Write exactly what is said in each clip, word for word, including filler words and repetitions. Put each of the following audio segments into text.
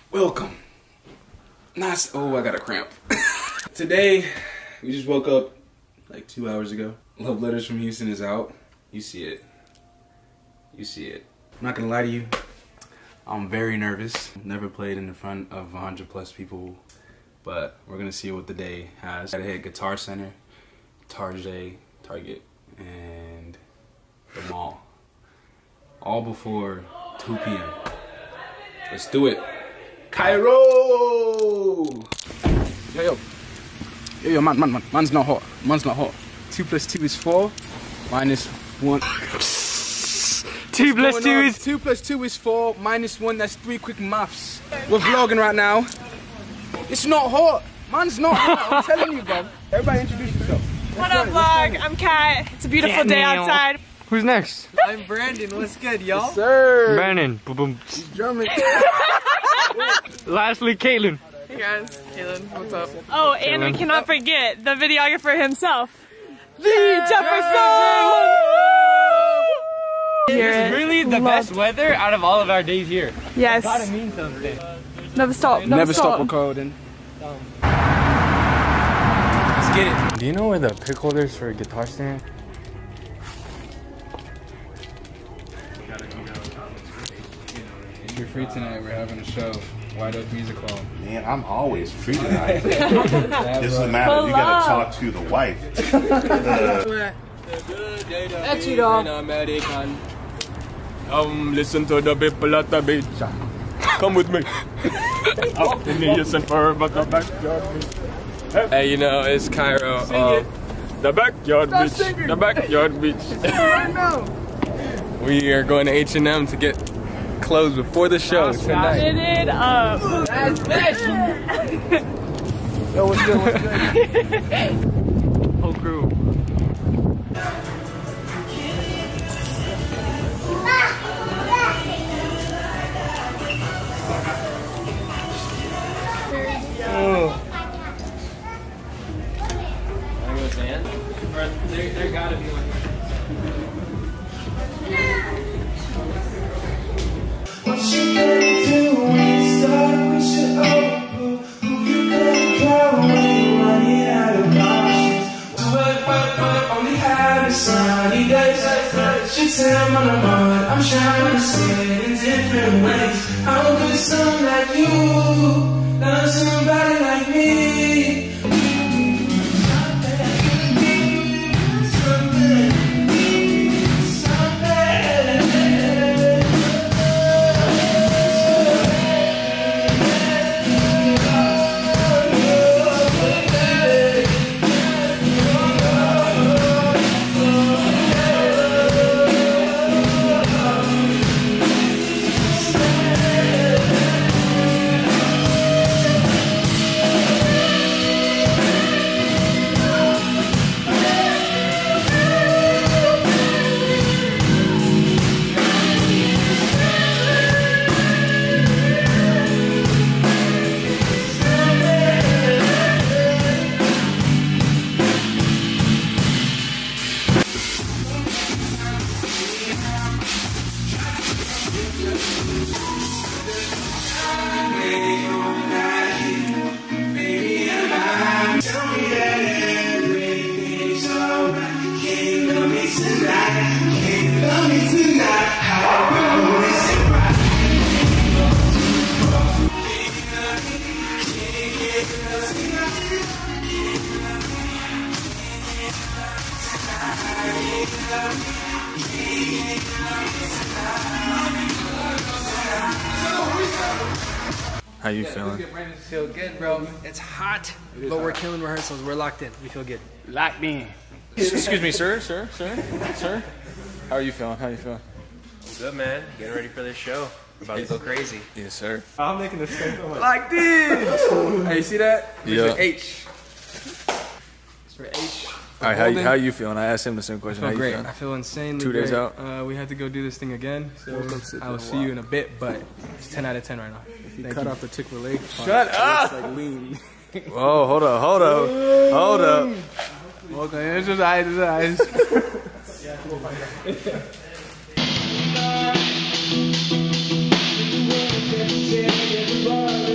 Welcome. Nice. Oh, I got a cramp. Today, we just woke up like two hours ago. Love Letters from Houston is out. You see it. You see it. I'm not gonna lie to you. I'm very nervous. Never played in front of one hundred plus people, but we're gonna see what the day has. Gotta hit Guitar Center, Target, Target, and the mall. All before two P M Let's do it. Cairo! Yo, yo. Yo, yo, man, man, man. Man's not hot. Man's not hot. Two plus two is four. Minus one. Two plus two is... Two plus two is four. Minus one, that's three quick maths. We're vlogging right now. It's not hot. Man's not hot. I'm telling you, bro. Everybody introduce yourself. What up, vlog? I'm Kat. It's a beautiful Cat day meow. outside. Who's next? I'm Brandon. What's good, y'all? Yes, sir. Brandon. Boom, boom. Drumming. Lastly, Caitlin. Hey guys, Kaylin. What's up? Oh, and we cannot forget the videographer himself, the Jefferson. This is really the best weather out of all of our days here. Yes. Gotta mean something. Never stop. Never, Never stop. stop recording. Let's get it. Do you know where the pick holders for a guitar stand? If you're free tonight, we're having a show. White Oak Music Hall. Man, I'm always free tonight. Doesn't matter. You gotta talk to the wife. Etchy dog. Um, listen to the people at the beach. Come with me. Out in the listen for but the backyard beach. Hey, you know, it's Cairo. Uh, the backyard beach. The backyard beach. Right now. We are going to H and M to get clothes before the show tonight. Spit it up. Yo, what's good? What's good? Whole crew. Oh. Wanna go dance? Or there, there gotta be one. What you gonna do when you start with your own? Who you gonna call when you running out of options? But, but, but, only have a sunny days. Shit time on the mind, I'm trying to see it in different ways. How could someone like you love somebody like me? How you feeling? Feel good, bro. It's hot, but we're killing rehearsals. We're locked in. We feel good. Locked in. Excuse me, sir, sir, sir, sir. How are you feeling? How are you feeling? Good, man. Getting ready for this show. About to go crazy. Yes, sir. I'm making the statement. Like this. Hey, you see that? Yeah. It's for H. It's for H. All right, how you, how you feeling? I asked him the same question. I How feel you great. feeling? I feel insanely Two days great. out? Uh, we had to go do this thing again. So I will see you in a bit, but it's ten out of ten right now. He cut off the Chick-fil-A. Shut up! Like lean. Whoa, hold up, hold up, hold up. Okay, it's just eyes, it's eyes.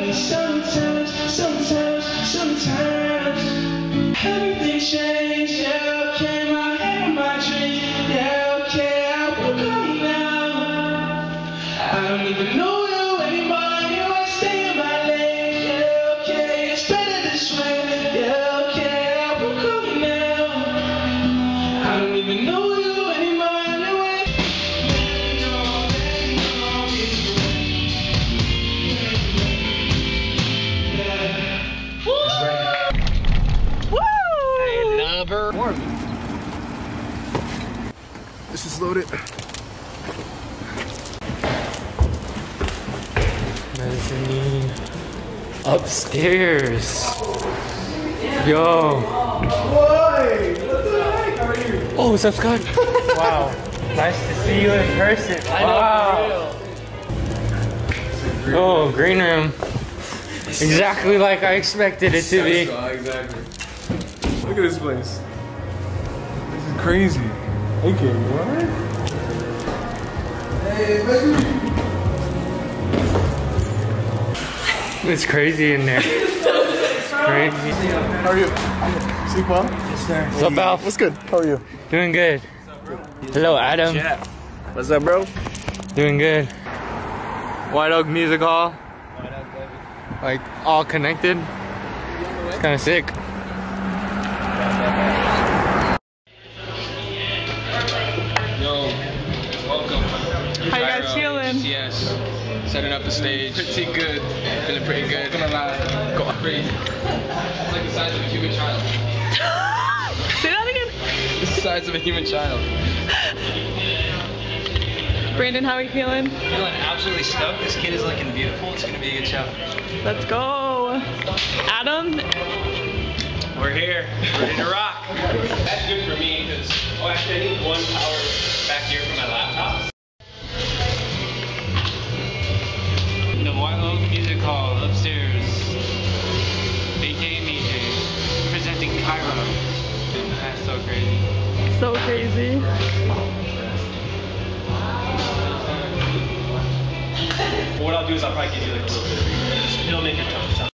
me sometimes, sometimes, sometimes. Everything changed, yeah, okay, my head and my dreams, yeah, okay, I woke up now. I don't even know you anymore, you might stay in my lane, yeah, okay, it's better this way, yeah, okay, I woke up now. I don't even know you anymore, anyway. This is loaded. Mezzanine. Upstairs. Yo. Oh, what's up, Scott? Wow. Nice to see you in person. Wow. Oh, green room. Exactly like I expected it to be. Exactly. Look at this place. This is crazy. Okay, what? Hey, baby. It's crazy in there. It's crazy. How are you? Sleep well? Yes, sir. What's up, Alf? What's good? How are you? Doing good. Hello, Adam. Yeah. What's up, bro? Doing good. White Oak Music Hall. Like, all connected. It's kind of sick. Yo, welcome. How you guys feeling? Yes. Setting up the stage. Pretty good. Feeling pretty good. Gonna lie. Go crazy. It's like the size of a human child. Say that again. It's the size of a human child. Brandon, how are you feeling? Feeling absolutely stoked. This kid is looking beautiful. It's gonna be a good show. Let's go. Adam? We're here, ready to rock. That's good for me because, oh, actually, I need one power back here for my laptop. The White Oak Music Hall upstairs. A K A M J presenting Cairo. That's so crazy. So crazy. What I'll do is I'll probably give you like a little bit of reverb. It'll make your tone sound.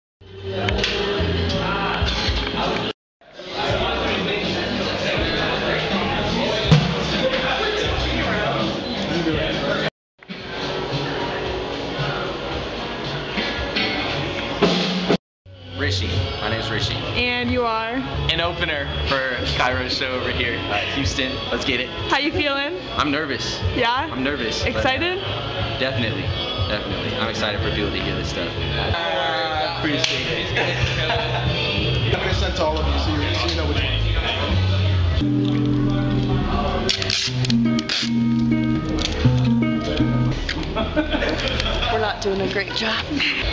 Rishi, my name's Rishi. And you are? An opener for Cairo's show over here. Uh, Houston, let's get it. How you feeling? I'm nervous. Yeah? I'm nervous. but Excited? Definitely, definitely. I'm excited for people to hear this stuff. I appreciate it. I'm gonna send to all of you so you, so you know which We're not doing a great job.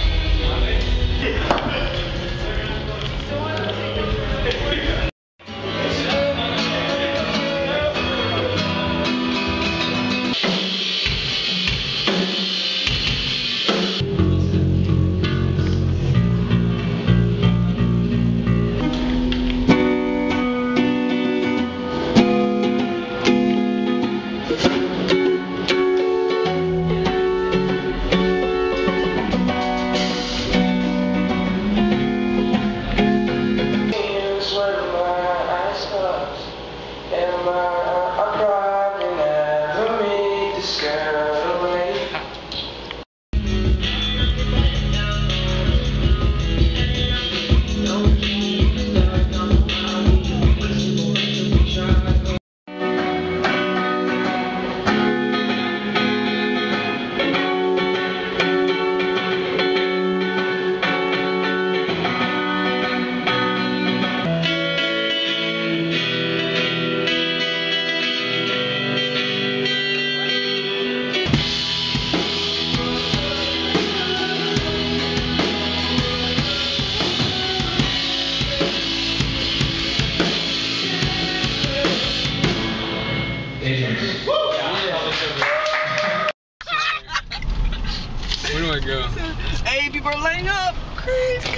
Where do I go? Hey, people are lining up. Crazy.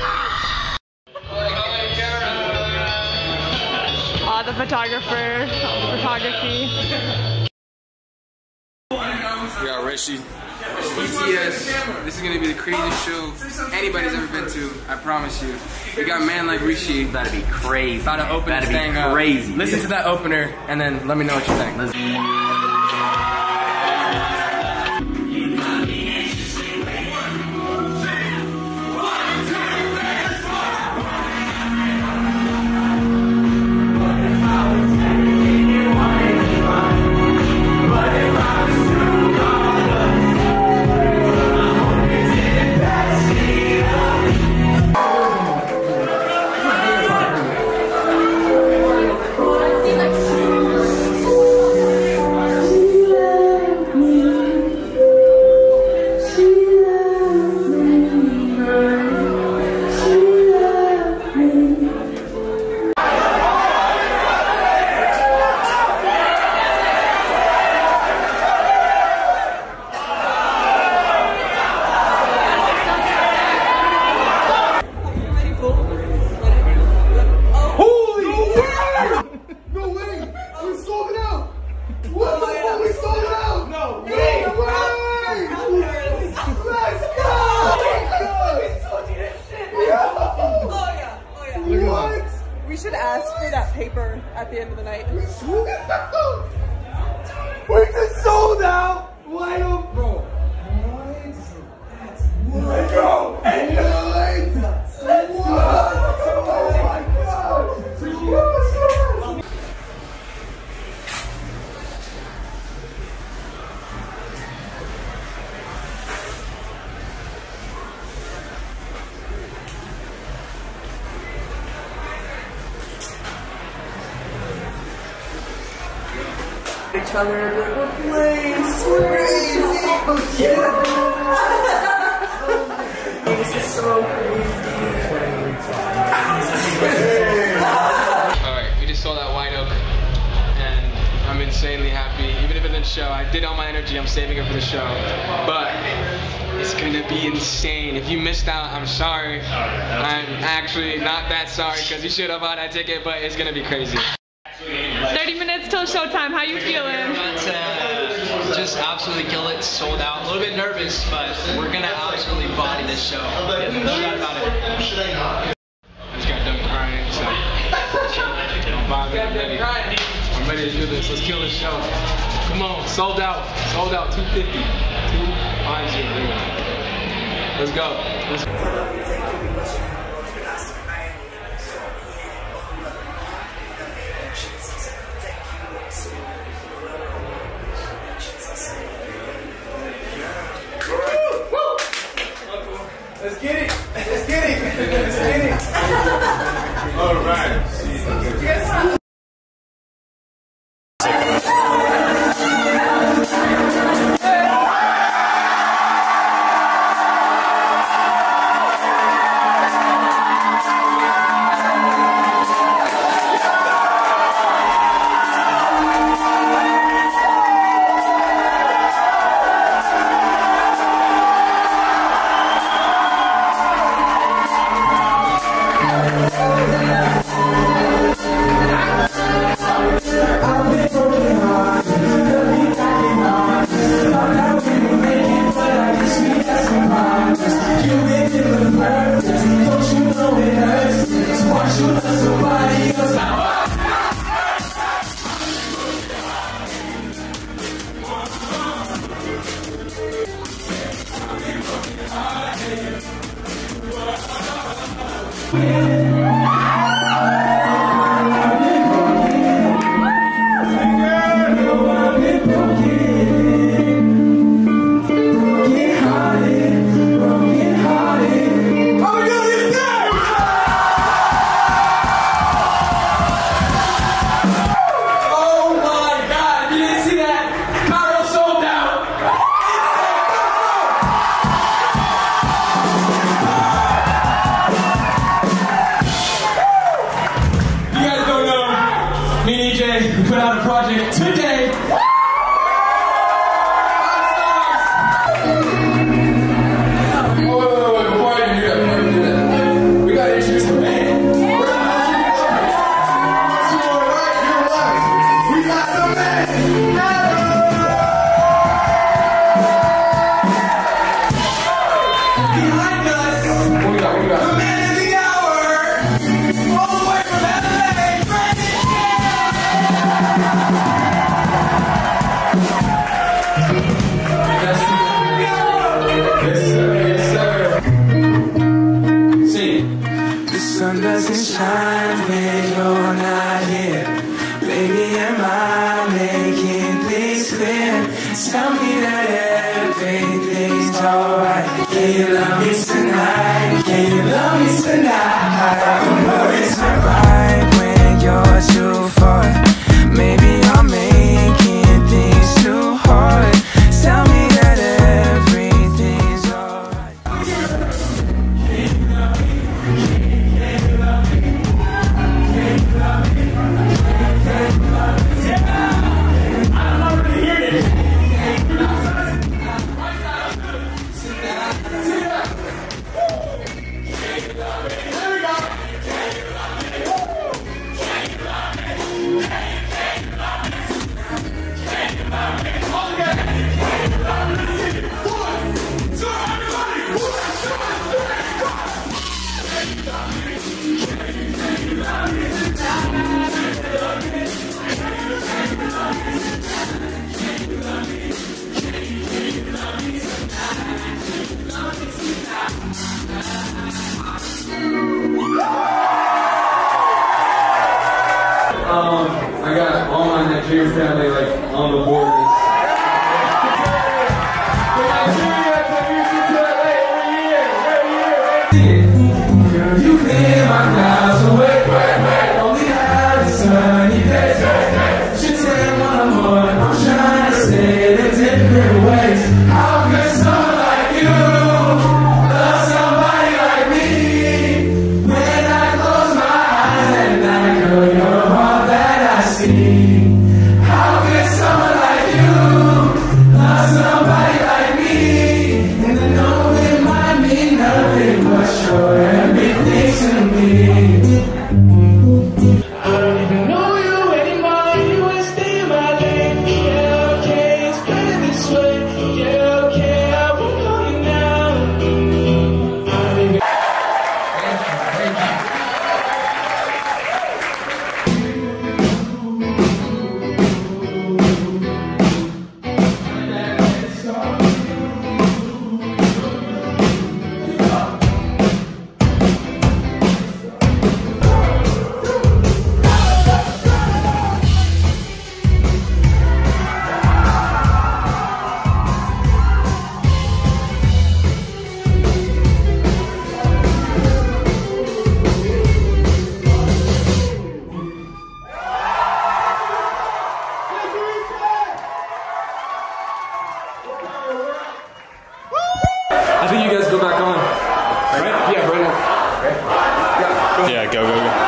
Ah, the photographer, photography. We got Rishi. B T S. This is gonna be the craziest show anybody's ever been to. I promise you. We got man like Rishi. About to be crazy. About to open About this to thing be up. crazy. Listen to that opener and then let me know what you think. Let's We should ask for that paper at the end of the night. We just sold out! Why up, bro? What? That's what? Go! And lights! What? Oh my god! Each other, like, we're playing so crazy. Oh, yeah. This is so crazy. Alright, we just saw that White Oak, and I'm insanely happy. Even if it didn't show, I did all my energy, I'm saving it for the show. But it's gonna be insane. If you missed out, I'm sorry. I'm actually not that sorry, because you should have bought that ticket, but it's gonna be crazy. thirty minutes till showtime. How you feeling? About to just absolutely kill it. Sold out. A little bit nervous, but we're gonna absolutely body this show. Yeah, no doubt about it. I just got done crying, so don't bother me. I'm ready. I'm ready to do this. Let's kill this show. Come on, sold out. Sold out. two fifty. two fifty. Let's go. Let's go. Let's get it! Let's get it! Let's get it! All right. Put out a project today. Wait, wait, wait, before I even do that, before I even do that, we gotta introduce the band. We got the band. sun doesn't shine when you're not here. Baby, am I making things clear? Tell me that everything's alright. Can you love me tonight? Can you love me tonight? I know it's not right when you're too far. Maybe I'm making things too hard. Tell me that everything's alright. Can you love me? Can you love me? Can you love me? Can you love me? Yeah! I'm already here. Can you love me? Um, I got all my Nigerian family like on the board. Girl, you clear my clouds away. Only have a sunny day. Should say one more. I'm trying to say it in different ways. How could someone like you love somebody like me? When I close my eyes at night, girl, you're all that I see. How could someone like you love somebody like me? And I know it might mean nothing, but sure everything to me. I don't even know you anymore. You would stay in my lane. Yeah, okay, it's better this way. Yeah, okay, I won't call you now. I don't even. Thank you, thank you. I think you guys go back on. Right? Yeah, right now. Yeah, go, go, go.